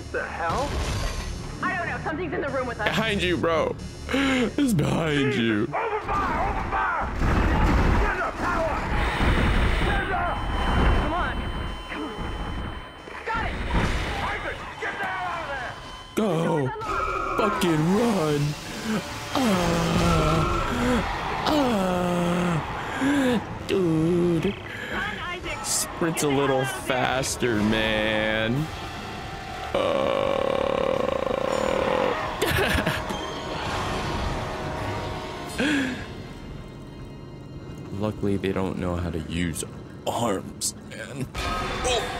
The hell? I don't know. Something's in the room with us. Behind you, bro. It's behind you. Open fire! Open fire! Get up! Power! Get up! Come on. Come on. Got it. Ivan, get the hell out of there! Go. Fucking run. Dude. Run, Isaac. Sprint a little faster, man. Luckily, they don't know how to use arms, man. Oh.